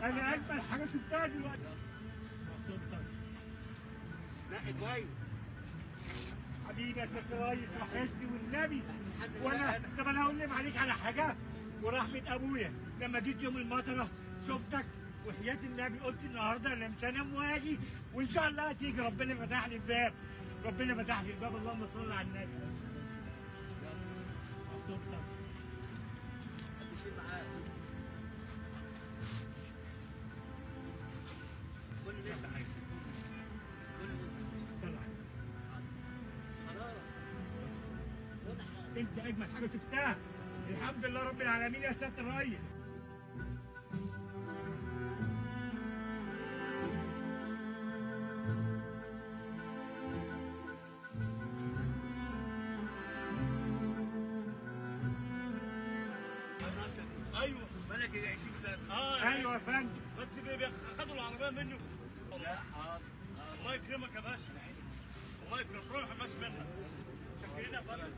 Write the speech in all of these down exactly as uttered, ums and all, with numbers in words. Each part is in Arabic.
انا اجمل حاجه شفتها دلوقتي. لا كويس حبيبي يا ست ريس، وحشني والنبي. وانا طب انا هقول لك عليك على حاجه، ورحمه ابويا لما جيت يوم المطره شفتك وحياه النبي قلت النهارده انا مش هنام واجي، وان شاء الله هتيجي. ربنا فتح لي الباب، ربنا فتح لي الباب، اللهم صل على النبي. صوتك هتشيل معاك كل اللي انت عايزه، كل اللي انت عايزه. خلاص انت اجمل حاجه شفتها. الحمد لله رب العالمين يا سياده الريس. ايوه مالك يجي عشرين سنه. اه ايوه يا فندم. بس خدوا العربيه منه. لا حاضر. الله يكرمك يا باشا، الله يكرمك، روح يا باشا منك. شكرين يا فندم.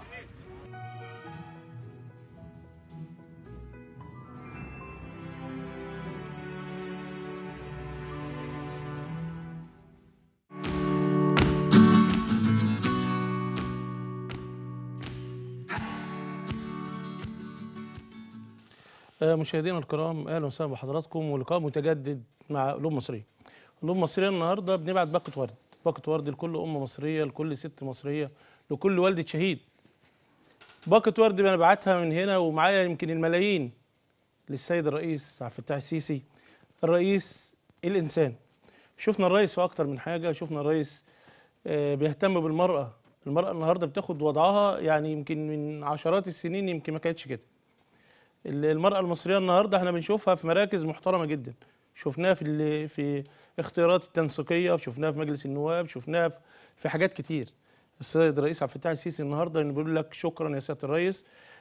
مشاهدينا الكرام، اهلا وسهلا بحضراتكم ولقاء متجدد مع قلوب مصريه. قلوب مصريه النهارده بنبعت باقه ورد، باقه ورد لكل ام مصريه، لكل ست مصريه، لكل والده شهيد. باقه ورد انا بعتها من هنا ومعايا يمكن الملايين للسيد الرئيس عبد الفتاح السيسي، الرئيس الانسان. شفنا الرئيس في اكتر من حاجه، شفنا الرئيس بيهتم بالمراه، المراه النهارده بتاخد وضعها يعني يمكن من عشرات السنين يمكن ما كانتش كده. المرأة المصرية النهارده احنا بنشوفها في مراكز محترمة جدا، شفناها في في اختيارات التنسيقية، شفناها في مجلس النواب، شفناها في حاجات كتير. السيد الرئيس عبد الفتاح السيسي النهارده بيقول لك شكرا يا سيادة الرئيس،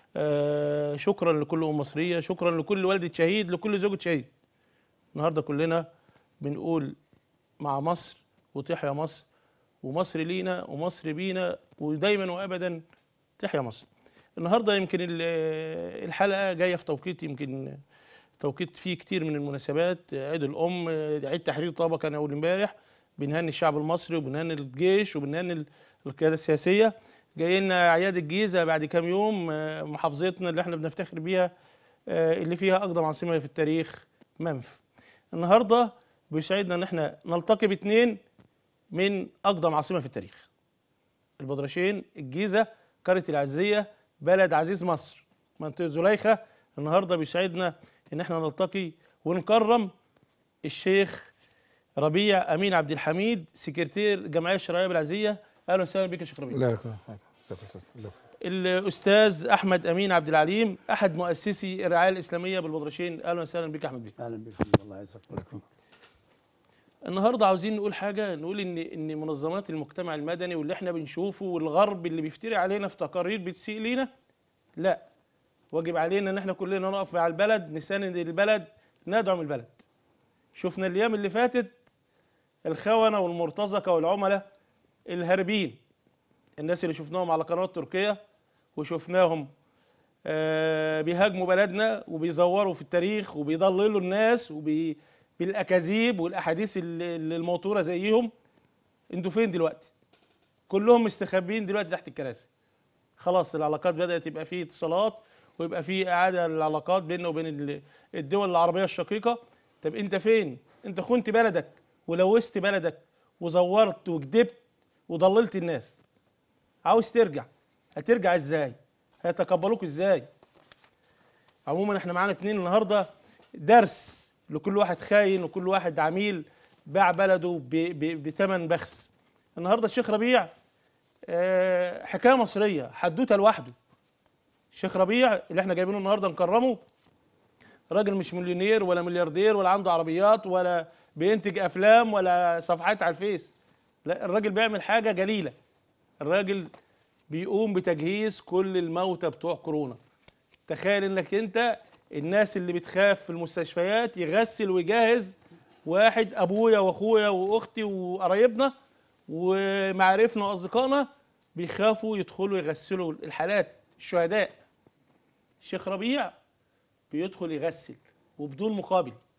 آه شكرا لكل أم مصرية، شكرا لكل والدة شهيد، لكل زوجة شهيد. النهارده كلنا بنقول مع مصر وتحيا مصر، ومصر لينا ومصر بينا ودايما وابدا تحيا مصر. النهارده يمكن الحلقه جايه في توقيت يمكن توقيت فيه كتير من المناسبات، عيد الام، عيد تحرير طابا كان اول امبارح، بنهني الشعب المصري وبنهني الجيش وبنهني القياده السياسيه. جاي لنا اعياد الجيزه بعد كام يوم، محافظتنا اللي احنا بنفتخر بيها، اللي فيها اقدم عاصمه في التاريخ منف. النهارده بيسعدنا ان احنا نلتقي باثنين من اقدم عاصمه في التاريخ، البدرشين، الجيزه، قريه العزيه، بلد عزيز مصر، منطقة زليخة. النهارده بيسعدنا ان احنا نلتقي ونكرم الشيخ ربيع امين عبد الحميد، سكرتير الجمعيه الشرعيه بالعزيه. اهلا وسهلا بك يا شيخ ربيع. الله يكرمك. ازيك يا استاذ؟ الاستاذ احمد امين عبد العليم، احد مؤسسي الرعايه الاسلاميه بالبدرشين. اهلا وسهلا بك يا احمد بيه. اهلا بك. الله يعزك. الله يكرمك. النهارده عاوزين نقول حاجه، نقول ان ان منظمات المجتمع المدني واللي احنا بنشوفه والغرب اللي بيفتري علينا في تقارير بتسيء لينا، لا، واجب علينا ان احنا كلنا نقف مع البلد، نساند البلد، ندعم البلد. شفنا الايام اللي فاتت الخونه والمرتزقه والعملاء الهاربين، الناس اللي شفناهم على قناه تركيا وشفناهم آه بيهاجموا بلدنا وبيزوروا في التاريخ وبيضللوا الناس وبي بالاكاذيب والاحاديث الموتوره زيهم. انتوا فين دلوقتي؟ كلهم مستخبين دلوقتي تحت الكراسي. خلاص العلاقات بدات يبقى فيه اتصالات ويبقى فيه اعاده للعلاقات بيننا وبين الدول العربيه الشقيقه. طب انت فين؟ انت خنت بلدك ولوثت بلدك وزورت وكذبت وضللت الناس. عاوز ترجع، هترجع ازاي؟ هيتقبلوك ازاي؟ عموما احنا معانا اتنين النهارده درس لكل واحد خاين وكل واحد عميل باع بلده بثمن بخس. النهارده الشيخ ربيع آه حكايه مصريه، حدوته لوحده. الشيخ ربيع اللي احنا جايبينه النهارده نكرمه، راجل مش مليونير ولا ملياردير ولا عنده عربيات ولا بينتج افلام ولا صفحات على الفيس، لا، الراجل بيعمل حاجه جليله. الراجل بيقوم بتجهيز كل الموتى بتوع كورونا. تخيل انك انت الناس اللي بتخاف في المستشفيات يغسل ويجهز واحد، ابويا واخويا واختي وقرايبنا ومعارفنا واصدقائنا بيخافوا يدخلوا يغسلوا الحالات الشهداء. الشيخ ربيع بيدخل يغسل وبدون مقابل.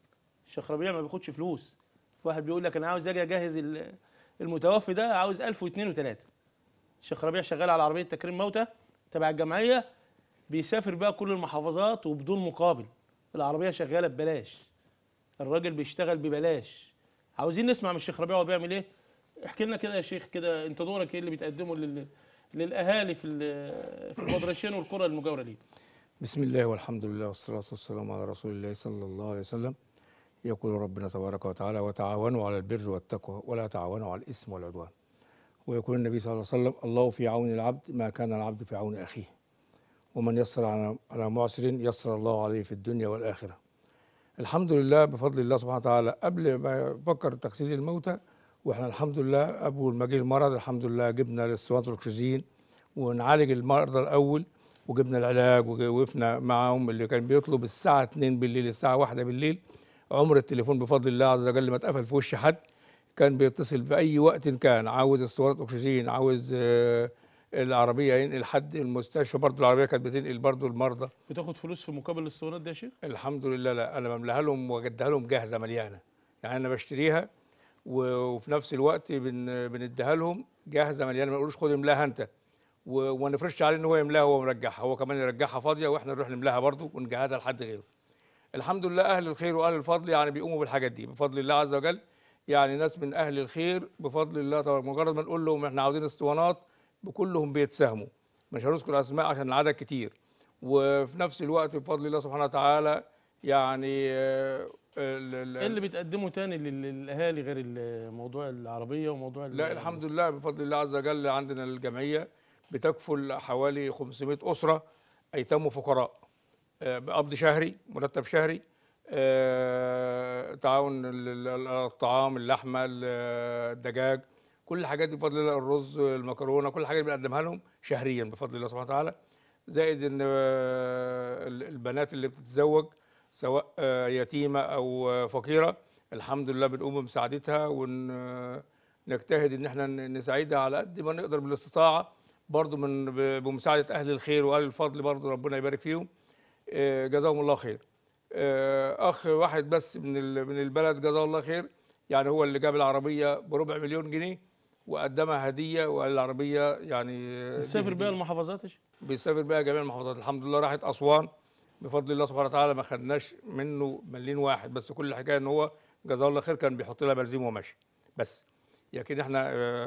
الشيخ ربيع ما بياخدش فلوس. في واحد بيقول لك انا عاوز اجي اجهز ال- المتوفي ده، عاوز ألف واثنين وثلاثة. الشيخ ربيع شغال على عربيه تكريم موتى تبع الجمعيه، بيسافر بقى كل المحافظات وبدون مقابل. العربيه شغاله ببلاش، الراجل بيشتغل ببلاش. عاوزين نسمع من الشيخ ربيع هو بيعمل ايه. احكي لنا كده يا شيخ، كده انت دورك ايه اللي بتقدمه لل... للاهالي في ال- في البدرشين والقرى المجاوره ليه؟ بسم الله والحمد لله والصلاة والسلام على رسول الله صلى الله عليه وسلم. يقول ربنا تبارك وتعالى: وتعاونوا على البر والتقوى ولا تعاونوا على الإثم والعدوان. ويقول النبي صلى الله عليه وسلم: الله في عون العبد ما كان العبد في عون أخيه، ومن يسر على على معسر يسر الله عليه في الدنيا والآخرة. الحمد لله بفضل الله سبحانه وتعالى. قبل ما يفكر تغسيل الموتى، واحنا الحمد لله اول ما جه المرض الحمد لله جبنا الاسطوانات الاكسجين ونعالج المرضى الاول، وجبنا العلاج ووقفنا معاهم. اللي كان بيطلب الساعه اتنين بالليل الساعه واحدة بالليل، عمر التليفون بفضل الله عز وجل ما اتقفل في وش حد. كان بيتصل في اي وقت كان عاوز اسطوانات اكسجين، عاوز آه العربيه ينقل حد المستشفى، برضه العربيه كانت بتنقل برضه المرضى. بتاخد فلوس في مقابل الاسطوانات ده يا شيخ؟ الحمد لله لا، انا بملاها لهم واجدها لهم جاهزه مليانه، يعني انا بشتريها وفي نفس الوقت بن بنديها لهم جاهزه مليانه، ما نقولوش خد املاها انت وما نفرش عليه ان هو يملاها وهو مرجعها، هو كمان يرجعها فاضيه واحنا نروح نملاها برضه ونجهزها لحد غيره. الحمد لله اهل الخير واهل الفضل يعني بيقوموا بالحاجات دي بفضل الله عز وجل، يعني ناس من اهل الخير بفضل الله طبعا. مجرد ما نقول لهم احنا عاوزين اسطوانات بكلهم بيتساهموا، مش هنذكر اسماء عشان العدد كتير. وفي نفس الوقت بفضل الله سبحانه وتعالى يعني آه، ال- ايه اللي بتقدمه تاني لل- للاهالي غير ال- موضوع العربيه وموضوع ال- لا الحمد لله بفضل الله عز وجل عندنا الجمعيه بتكفل حوالي خمسمائة اسره ايتام وفقراء آه، بقبض شهري مرتب شهري، آه، تعاون ال- ال- الطعام، اللحمه، ال- الدجاج، كل الحاجات دي بفضل الله، الرز، المكرونه، كل الحاجات اللي بنقدمها لهم شهريا بفضل الله سبحانه وتعالى. زائد ان آه، ال- البنات اللي بتتزوج سواء آه، يتيمه او آه، فقيره، الحمد لله بنقوم بمساعدتها ونجتهد ان احنا ن- نساعدها على قد ما نقدر بالاستطاعه، برضو من ب- بمساعده اهل الخير واهل الفضل برضو ربنا يبارك فيهم، آه، جزاهم الله خير. آه، اخ واحد بس من ال- من البلد جزاه الله خير، يعني هو اللي جاب العربيه بربع مليون جنيه وقدمها هديه، وقال العربيه يعني دي تسافر بيها هدية. المحافظات يا شيخ؟ بيسافر بقى جميع المحافظات الحمد لله. راحت اسوان بفضل الله سبحانه وتعالى ما خدناش منه مليون واحد، بس كل الحكايه ان هو جزاه الله خير كان بيحط لها بنزين وماشي بس. لكن احنا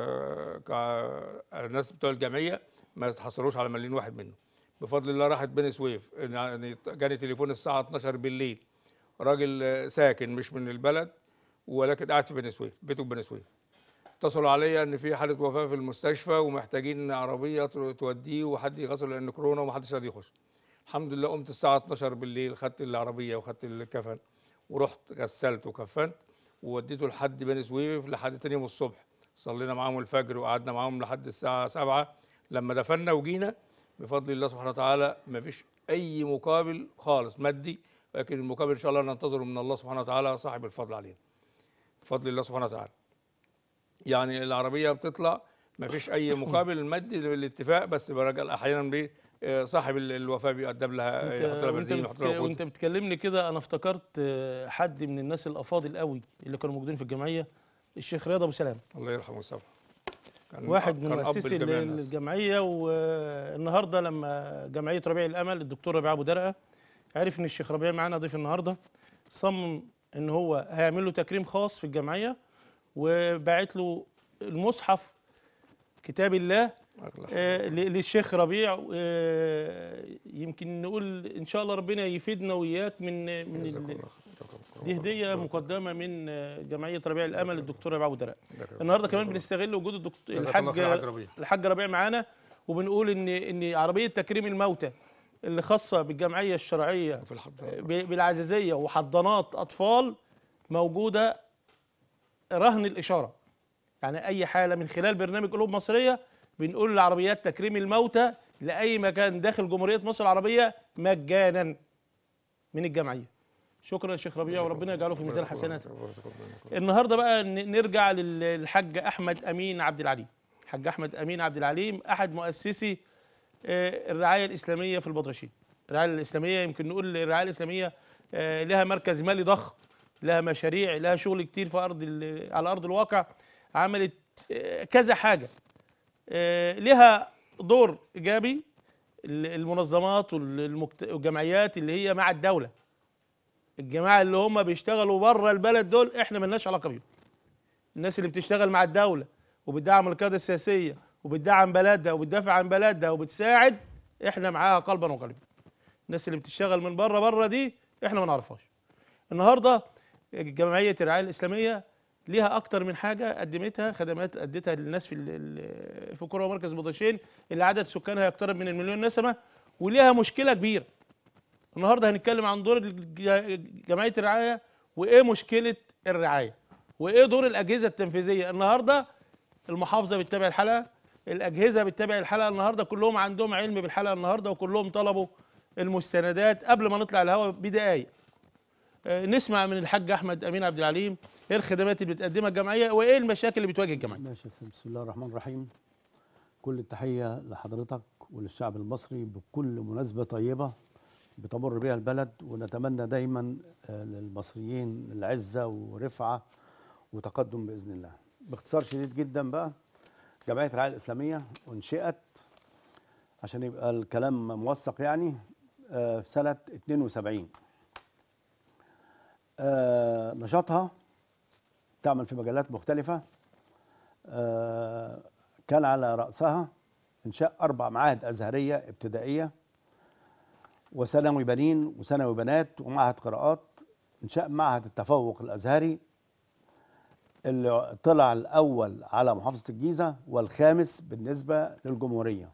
آه، كالناس بتوع الجمعيه ما يتحصلوش على مليون واحد منه بفضل الله. راحت بني سويف، يعني جاني تليفون الساعه اتناشر بالليل، راجل آه، ساكن مش من البلد ولكن قاعد في بني سويف، بيته في بني سويف، اتصلوا عليا ان في حاله وفاه في المستشفى ومحتاجين عربيه توديه وحد يغسله لان كورونا ومحدش راضي يخش. الحمد لله قمت الساعه اتناشر بالليل، خدت العربيه وخدت الكفن ورحت غسلت وكفنت ووديته لحد بني سويف لحد تاني يوم الصبح. صلينا معاهم الفجر وقعدنا معاهم لحد الساعه سبعة لما دفنا وجينا بفضل الله سبحانه وتعالى. ما فيش اي مقابل خالص مادي، لكن المقابل ان شاء الله ننتظره من الله سبحانه وتعالى صاحب الفضل علينا بفضل الله سبحانه وتعالى. يعني العربيه بتطلع ما فيش اي مقابل مادي للاتفاق، بس برجل احيانا بي آه، صاحب ال- الوفاه بيقدم لها انت يحط لها وانت, بنزين يحط بتك... لها وانت خضر. بتكلمني كده انا افتكرت آه، حد من الناس الافاضل قوي اللي كانوا موجودين في الجمعيه، الشيخ رياض ابو سلام، الله يرحمه ويسامحه. كان واحد أب- من كان أب مؤسسي لجميع الناس. الجمعيه. والنهارده لما جمعيه ربيع الامل الدكتور ربيع ابو درقه عرف ان الشيخ ربيع معانا ضيف النهارده، صمم ان هو هيعمل له تكريم خاص في الجمعيه، وباعت له المصحف كتاب الله أغلى آه، ل- للشيخ ربيع. آه، يمكن نقول ان شاء الله ربنا يفيدنا وياك من من جزاكم ال- الله خير. جزاكم الله دي خير. هديه مقدمه من آه، جمعيه ربيع الامل الدكتور ربيع ابو درقه. جزاكم النهارده الله. كمان بنستغل وجود الدكتور جزاك الله خير يا الحاج حاج ربيع. الحاج ربيع معانا، وبنقول ان ان عربيه تكريم الموتى اللي خاصه بالجمعيه الشرعيه وفي الحض ب- بالعزيزيه وحضانات اطفال موجوده رهن الاشاره. يعني اي حاله من خلال برنامج قلوب مصريه بنقول لعربيات تكريم الموتى لاي مكان داخل جمهوريه مصر العربيه مجانا من الجمعيه. شكرا يا شيخ ربيع وربنا يجعله في ميزان حسناتك. النهارده بقى ن- نرجع لل- للحاج احمد امين عبد العليم. الحاج احمد امين عبد العليم احد مؤسسي آه، الرعايه الاسلاميه في البدرشين. الرعايه الاسلاميه يمكن نقول الرعايه الاسلاميه آه، لها مركز مالي ضخم لها مشاريع، لها شغل كتير في ارض على ارض الواقع، عملت كذا حاجه لها دور ايجابي. المنظمات والجمعيات اللي هي مع الدوله، الجماعه اللي هم بيشتغلوا بره البلد دول احنا ملناش علاقه بيهم. الناس اللي بتشتغل مع الدوله وبتدعم القياده السياسيه وبتدعم بلدها وبتدافع عن بلدها وبتساعد، احنا معاها قلبا وقالبا. الناس اللي بتشتغل من بره بره دي احنا ما نعرفهاش. النهارده جمعيه الرعايه الاسلاميه ليها اكتر من حاجه قدمتها، خدمات ادتها للناس في في قرى ومركز بطشين اللي عدد سكانها يقترب من المليون نسمه، وليها مشكله كبيره. النهارده هنتكلم عن دور جمعيه الرعايه وايه مشكله الرعايه وايه دور الاجهزه التنفيذيه. النهارده المحافظه بتتابع الحلقه، الاجهزه بتتابع الحلقه، النهارده كلهم عندهم علم بالحلقه النهارده، وكلهم طلبوا المستندات قبل ما نطلع الهواء بدقايق. نسمع من الحاج احمد امين عبد العليم ايه الخدمات اللي بتقدمها الجمعيه وايه المشاكل اللي بتواجه الجمعيه. ماشي يا سيدي. بسم الله الرحمن الرحيم. كل التحيه لحضرتك وللشعب المصري بكل مناسبه طيبه بتمر بها البلد، ونتمنى دايما للمصريين العزه ورفعه وتقدم باذن الله. باختصار شديد جدا بقى، جمعيه الرعايه الاسلاميه انشئت عشان يبقى الكلام موثق يعني في سنه اثنين وسبعين. آه نشاطها تعمل في مجالات مختلفة. آه كان على رأسها إنشاء أربع معاهد أزهرية ابتدائية وثانوي بنين وثانوي بنات ومعهد قراءات. إنشاء معهد التفوق الأزهري اللي طلع الأول على محافظة الجيزة والخامس بالنسبة للجمهورية.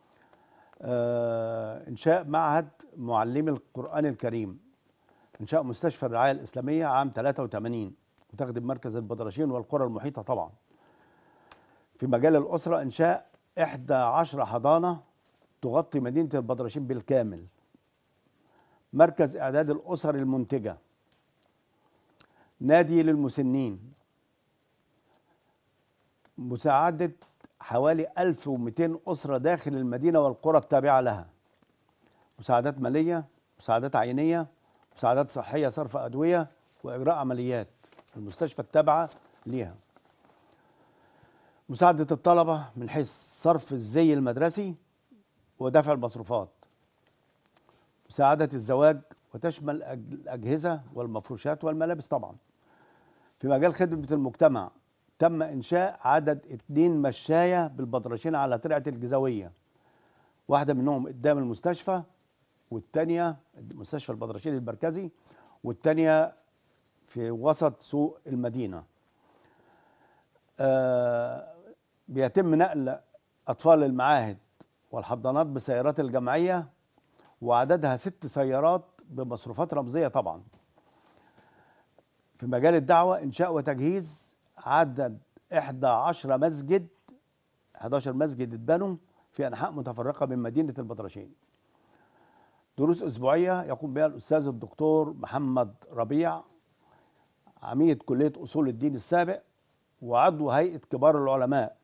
آه إنشاء معهد معلمي القرآن الكريم. إنشاء مستشفى الرعاية الإسلامية عام ثلاثة وثمانين وتخدم مركز البدرشين والقرى المحيطة طبعا. في مجال الأسرة إنشاء إحدى عشرة حضانة تغطي مدينة البدرشين بالكامل. مركز إعداد الأسر المنتجة. نادي للمسنين. مساعدة حوالي ألف ومئتين أسرة داخل المدينة والقرى التابعة لها. مساعدات مالية، مساعدات عينية، مساعدات صحية، صرف أدوية وإجراء عمليات في المستشفى التابعة ليها. مساعدة الطلبة من حيث صرف الزي المدرسي ودفع المصروفات. مساعدة الزواج وتشمل الأجهزة والمفروشات والملابس طبعا. في مجال خدمة المجتمع تم إنشاء عدد اتنين مشاية بالبدرشين على ترعة الجزاوية، واحدة منهم قدام المستشفى والتانية مستشفى البدرشين المركزي والتانية في وسط سوق المدينة. آه بيتم نقل أطفال المعاهد والحضانات بسيارات الجمعية وعددها ست سيارات بمصروفات رمزية طبعا. في مجال الدعوة إنشاء وتجهيز عدد إحدى عشرة مسجد، إحدى عشرة مسجد اتبنوا في أنحاء متفرقة من مدينة البدرشين. دروس أسبوعية يقوم بها الأستاذ الدكتور محمد ربيع عميد كلية أصول الدين السابق وعضو هيئة كبار العلماء.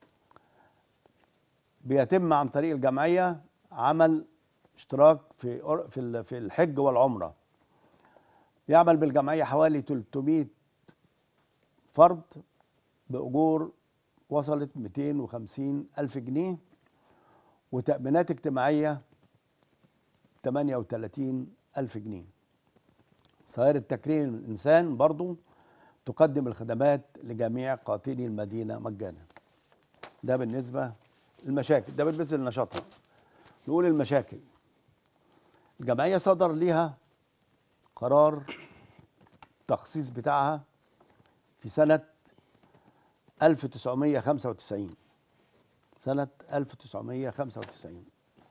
بيتم عن طريق الجمعية عمل اشتراك في في الحج والعمرة. يعمل بالجمعية حوالي ثلاثمئة فرد بأجور وصلت مئتين وخمسين ألف جنيه، وتأمينات اجتماعية ثمانية وثلاثين ألف جنيه. سيارة تكريم الإنسان برضو تقدم الخدمات لجميع قاطني المدينة مجانا. ده بالنسبة للمشاكل، ده بالنسبة لنشاطها. نقول المشاكل. الجمعية صدر ليها قرار التخصيص بتاعها في سنة ألف وتسعمئة وخمسة وتسعين. سنة ألف وتسعمئة وخمسة وتسعين.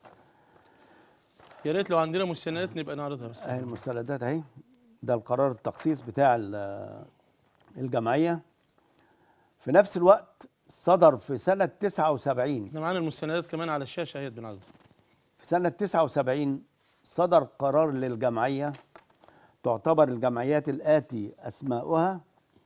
يا ريت لو عندنا مستندات نبقى نعرضها بس. اهي المستندات اهي. ده القرار التخصيص بتاع الجمعية. في نفس الوقت صدر في سنة تسعة وسبعين. احنا معانا المستندات كمان على الشاشة اهي بنعرضها. في سنة تسعة وسبعين صدر قرار للجمعية تعتبر الجمعيات الآتي أسماؤها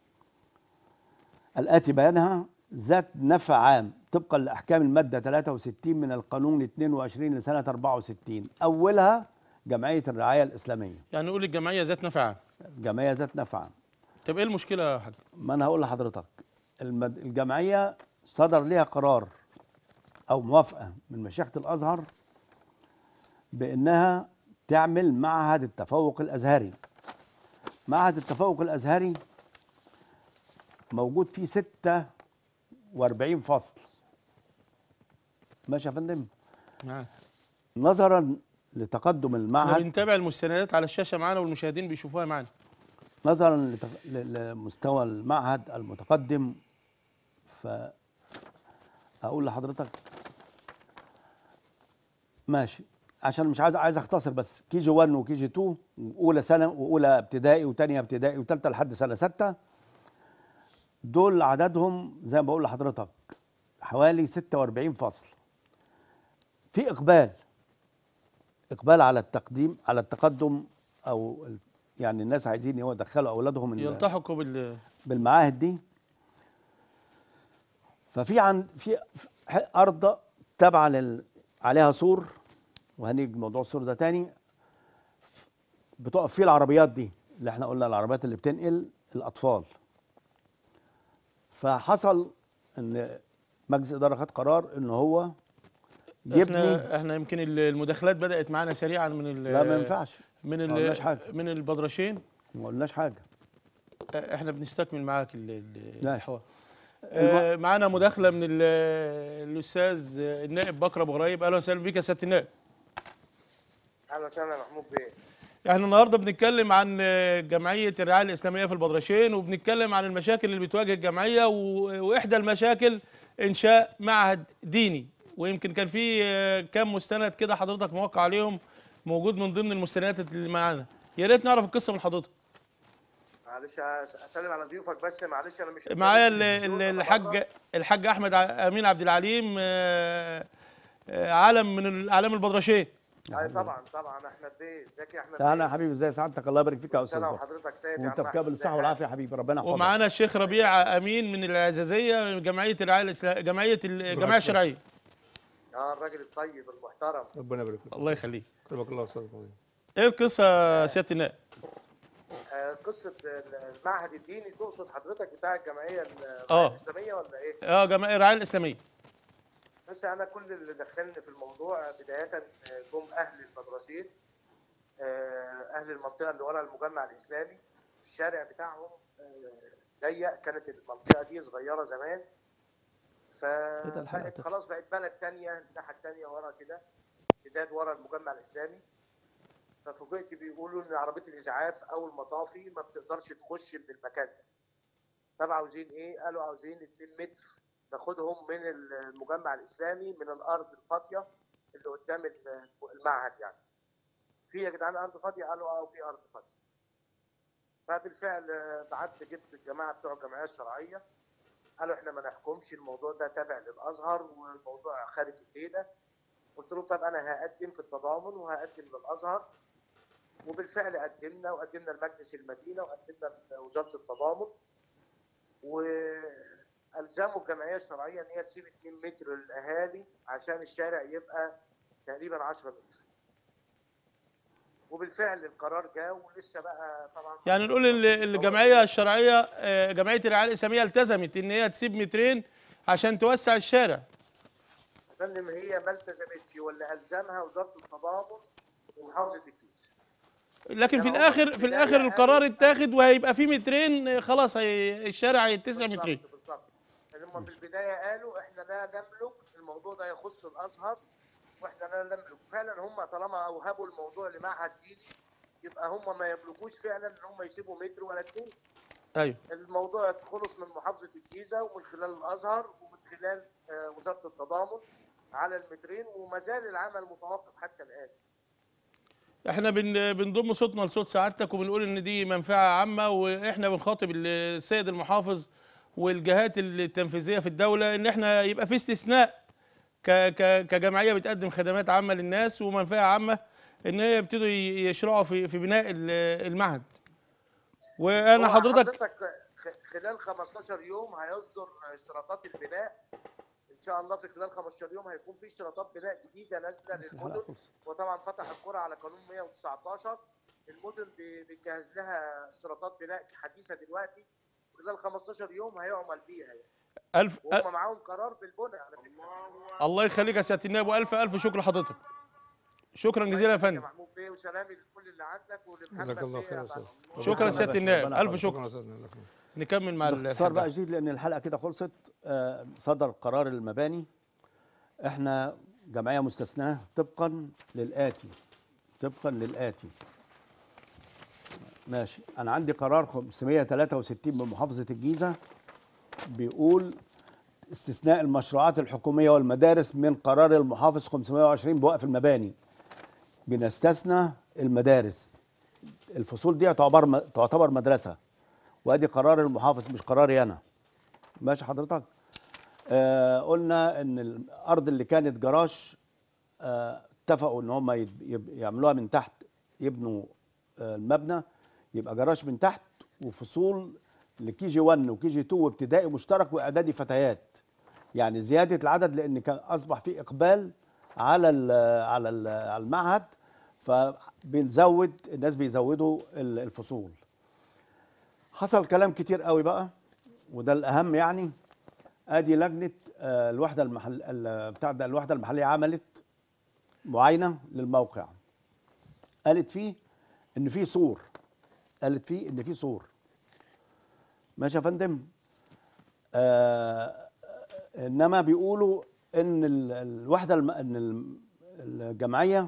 الآتي بيانها ذات نفع عام طبقا لأحكام المادة ثلاثة وستين من القانون اثنين وعشرين لسنة أربعة وستين. أولها جمعيه الرعايه الاسلاميه. يعني نقول الجمعيه ذات نفع عام. جمعيه ذات نفع عام. طب ايه المشكله يا حاج؟ ما انا هقول لحضرتك، المد... الجمعيه صدر ليها قرار او موافقه من مشيخه الازهر بانها تعمل معهد التفوق الازهري. معهد التفوق الازهري موجود فيه ستة وأربعين فصل. ماشي يا فندم؟ معاك. نظرا لتقدم احنا المعهد، بنتابع المستندات على الشاشه معانا والمشاهدين بيشوفوها معانا. نظرا لتق- ل- لمستوى المعهد المتقدم، فأقول لحضرتك ماشي، عشان مش عايز عايز اختصر بس. كي جي واحد وكي جي اتنين واولى سنه واولى ابتدائي وثانيه ابتدائي وثالثه لحد سنه سته، دول عددهم زي ما بقول لحضرتك حوالي ستة وأربعين فصل. في اقبال اقبال على التقديم على التقدم، او ال- يعني الناس عايزين يدخلوا اولادهم ال- يلتحقوا بال بالمعاهد دي. ففي عن في في ارض تابعه لل عليها سور، وهنيجي موضوع السور ده تاني، ف- بتقف فيه العربيات دي اللي احنا قلنا العربيات اللي بتنقل الاطفال. فحصل ان مجلس الاداره خد قرار ان هو يبني. احنا احنا يمكن ال- المداخلات بدات معانا سريعا من ال لا ما ينفعش، من ما ال قلناش حاجه، من البدرشين. ما قلناش حاجه. احنا بنستكمل معاك ال- ال- ماشي. الحوار. آه، معانا مداخله من ال- الاستاذ النائب بكر ابو غريب. اهلا وسهلا بك يا سياده النائب. اهلا وسهلا يا محمود بيه. احنا النهارده بنتكلم عن جمعيه الرعايه الاسلاميه في البدرشين، وبنتكلم عن المشاكل اللي بتواجه الجمعيه، و- واحدى المشاكل انشاء معهد ديني. ويمكن كان في آه، كام مستند كده حضرتك موقع عليهم، موجود من ضمن المستندات اللي معانا. يا ريت نعرف القصه من حضرتك. معلش اسلم على ضيوفك بس، معلش انا مش معايا مدرك ال- التلفزيون، ال- أنا الحاج بره. الحاج احمد ع- امين عبد العليم، آه، آه، علم من اعلام البدرشين. اي طبعا طبعا احمد بيه، ازيك يا احمد تعالى يا بيه؟ حبيبي، ازي سعادتك؟ الله يبارك فيك يا كل استاذ سنه بكر، وحضرتك طيب يا وانت عم بكامل أحمد. الصحه والعافيه يا حبيبي، ربنا يحفظك. ومعانا الشيخ ربيع امين من العزازيه، جمعيه الرعايه الإسلا- جمعيه الجمعيه الشرعيه. اه الراجل الطيب المحترم. ربنا يبارك فيك. الله يخليك. يكرمك الله يا استاذ محمود. ايه القصه يا سياده النائب؟ آه قصه المعهد الديني تقصد حضرتك بتاع الجمعيه ال- آه. الاسلاميه ولا ايه؟ اه جمعيه الرعايه الاسلاميه. بس انا كل اللي دخلني في الموضوع بدايه آه، جم اهل المدرسين، آه، اهل المنطقه اللي ورا المجمع الاسلامي. الشارع بتاعهم آه، ضيق، كانت المنطقه دي صغيره زمان، فبقت خلاص بقت بلد تانية الناحيه التانية ورا كده، امتداد ورا المجمع الاسلامي. ففوجئت بيقولوا ان عربيه الاسعاف او المطافي ما بتقدرش تخش من المكان ده. طب عاوزين ايه؟ قالوا عاوزين اتنين متر ناخدهم من المجمع الاسلامي، من الارض الفاضيه اللي قدام المعهد. يعني في يا جدعان ارض فاضيه؟ قالوا اه في ارض فاضيه. فبالفعل بعت جبت الجماعه بتوع الجمعيه الشرعيه، قالوا احنا ما نحكمش، الموضوع ده تابع للازهر والموضوع خارج ايدينا. قلت لهم طب انا هقدم في التضامن وهقدم للازهر. وبالفعل قدمنا، وقدمنا لمجلس المدينه، وقدمنا لوزاره التضامن، والزموا الجمعيه الشرعيه ان هي تسيب اتنين متر للاهالي عشان الشارع يبقى تقريبا عشرة متر. وبالفعل القرار جاء، ولسه بقى طبعا يعني نقول ان الجمعيه الشرعيه، آه، جمعيه الرعايه الاسلاميه التزمت ان هي تسيب مترين عشان توسع الشارع. يا فندم هي ما التزمتش، ولا الزمها وزاره التضامن ومحافظه الجيزه. لكن في إنما هم الاخر في الاخر البداية القرار قالوا- اتاخد وهيبقى في مترين، آه، خلاص هي الشارع هيتسع مترين. بالظبط بالظبط. يعني هم في البدايه قالوا احنا لا نملك، الموضوع ده يخص الازهر واحنا لا نملك. فعلا هم طالما اوهبوا الموضوع لمعهد ديني يبقى هم ما يملكوش فعلا ان هم يسيبوا متر ولا اتنين. ايوه. الموضوع خلص من محافظه الجيزه ومن خلال الازهر ومن خلال آه، وزاره التضامن على المترين، وما زال العمل متوقف حتى الان. احنا بن بنضم صوتنا لصوت سعادتك وبنقول ان دي منفعه عامه، واحنا بنخاطب السيد المحافظ والجهات التنفيذيه في الدوله ان احنا يبقى في استثناء ك ك كجمعيه بتقدم خدمات عامه للناس ومنفعه عامه، ان هي يبتدوا يشرعوا في في بناء المعهد. وانا هو حضرتك خ- خلال خمستاشر يوم هيصدر اشتراطات البناء ان شاء الله في خلال خمستاشر يوم هيكون في اشتراطات بناء جديده نازله بس الحلقة للمدن، خلصت. وطبعا فتح القرى على قانون مية وتسعتاشر. المدن بي- بتجهز لها اشتراطات بناء حديثه دلوقتي، في خلال خمستاشر يوم هيعمل بيها يعني. الف أ- وهم معاهم قرار بالبناء على فكره. الله يخليك يا سياده النائب، والف الف شكر لحضرتك. شكرا جزيلا يا فندم. محمود بيه، وسلامي لكل اللي عندك ولمحمد جزاك الله بيه خير يا يا استاذ. فندم. شكرا سياده النائب، ربنا الف يحفظك. شكر. شكرا يا استاذنا. الله يخليك. نكمل مع باختصار بقى الحاج. شديد لان الحلقه كده خلصت. آه، صدر قرار المباني. احنا جمعيه مستثناه طبقا للاتي طبقا للاتي ماشي. انا عندي قرار خمسمائة وثلاثة وستين بمحافظه الجيزه بيقول استثناء المشروعات الحكوميه والمدارس من قرار المحافظ خمسمائة وعشرين بوقف المباني. بنستثنى المدارس. الفصول دي تعتبر تعتبر مدرسه، وادي قرار المحافظ مش قراري انا. ماشي حضرتك. آه قلنا ان الارض اللي كانت جراج آه اتفقوا ان هم يب- يب- يعملوها من تحت، يبنوا آه المبنى يبقى جراج من تحت، وفصول لكي جي واحد وكي جي اتنين وابتدائي مشترك واعدادي فتيات. يعني زياده العدد لان كان اصبح في اقبال على ال على ال على المعهد، فبنزود الناس بيزودوا ال- الفصول. حصل كلام كتير قوي بقى، وده الاهم يعني. ادي لجنه آه، الوحده المحل ال- بتاع ده الوحده المحليه عملت معاينه للموقع، قالت فيه ان في سور قالت فيه ان في سور ماشي يا فندم. آه انما بيقولوا ان ال- الوحده الم... ان ال- الجمعيه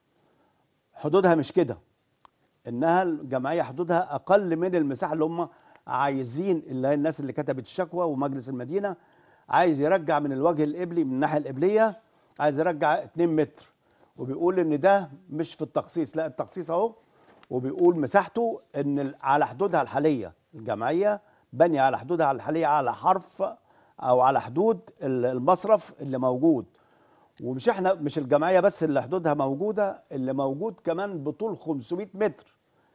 حدودها مش كده، انها الجمعيه حدودها اقل من المساحه اللي هم عايزين، اللي هي الناس اللي كتبت الشكوى ومجلس المدينه عايز يرجع من الوجه القبلي من الناحيه القبليه، عايز يرجع اتنين متر، وبيقول ان ده مش في التخصيص، لا التخصيص اهو، وبيقول مساحته ان ال- على حدودها الحاليه. الجمعيه بانيه على حدودها الحاليه على حرف او على حدود ال- المصرف اللي موجود. ومش احنا مش الجمعيه بس اللي حدودها موجوده، اللي موجود كمان بطول خمسمائة متر.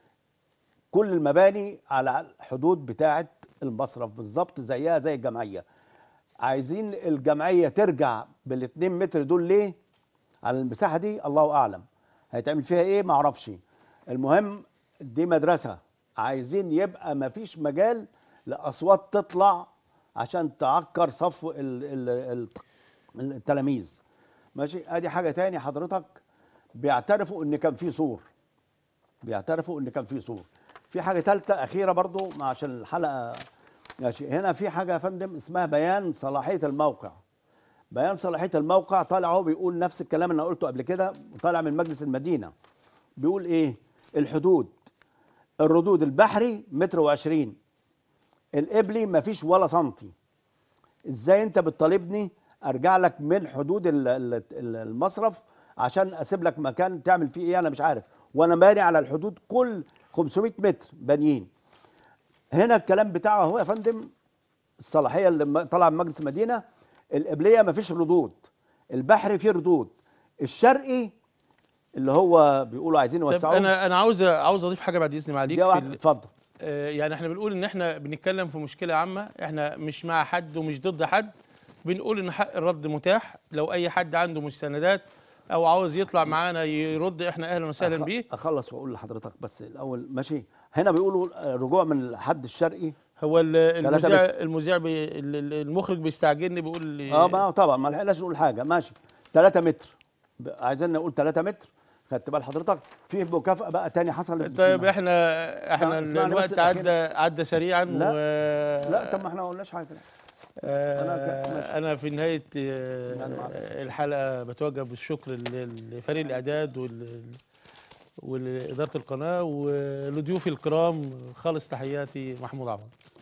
كل المباني على الحدود بتاعه المصرف بالظبط زيها زي الجمعيه. عايزين الجمعيه ترجع بالاتنين متر دول ليه؟ على المساحه دي الله اعلم. هيتعمل فيها ايه؟ ما اعرفش. المهم دي مدرسه، عايزين يبقى ما فيش مجال لاصوات تطلع عشان تعكر صف ال- ال- ال- التلاميذ. ماشي. ادي حاجه تاني حضرتك. بيعترفوا ان كان في سور بيعترفوا ان كان في سور. في حاجه ثالثه اخيره برضو عشان الحلقه. ماشي. هنا في حاجه يا فندم اسمها بيان صلاحيه الموقع. بيان صلاحيه الموقع طالع اهو بيقول نفس الكلام اللي انا قلته قبل كده، طالع من مجلس المدينه. بيقول ايه؟ الحدود الردود البحري متر وعشرين، القبلي مفيش ولا سنتي. ازاي انت بتطالبني ارجع لك من حدود ال- ال- ال- المصرف عشان اسيب لك مكان تعمل فيه ايه؟ انا مش عارف، وانا باني على الحدود كل خمسمائة متر بانيين. هنا الكلام بتاعه اهو يا فندم. الصلاحيه اللي طالعه من مجلس المدينه، القبليه مفيش ردود، البحري فيه ردود، الشرقي اللي هو بيقولوا عايزين طب يوسعوه. انا انا عاوز عاوز اضيف حاجه بعد اذن معاليك دي في واحد- ال- اتفضل. آه، يعني احنا بنقول ان احنا بنتكلم في مشكله عامه، احنا مش مع حد ومش ضد حد. بنقول ان حق الرد متاح، لو اي حد عنده مستندات او عاوز يطلع معانا يرد احنا اهلا وسهلا أخ- بيه. اخلص واقول لحضرتك بس الاول. ماشي. هنا بيقولوا آه، رجوع من الحد الشرقي. هو ال- تلاتة المذيع متر. المذيع بي ال- ال- المخرج بيستعجلني بيقول لي اه ما طبعا ما لحقناش نقول حاجه. ماشي. ثلاثة متر. ب- عايزين نقول ثلاثة متر. خدت بال حضرتك؟ في مكافاه بقى تاني حصلت. بسم طيب الله. احنا احنا اسمعني بس الوقت الأخير. عدى عدى سريعا. لا. و لا طب ما احنا ما قلناش حاجه. آه، أنا- ماشي. انا في نهايه آه، يعني معلش. الحلقه بتوجه بالشكر ل- لفريق الاعداد وال ولاداره القناه ولضيوفي الكرام. خالص تحياتي محمود عوض.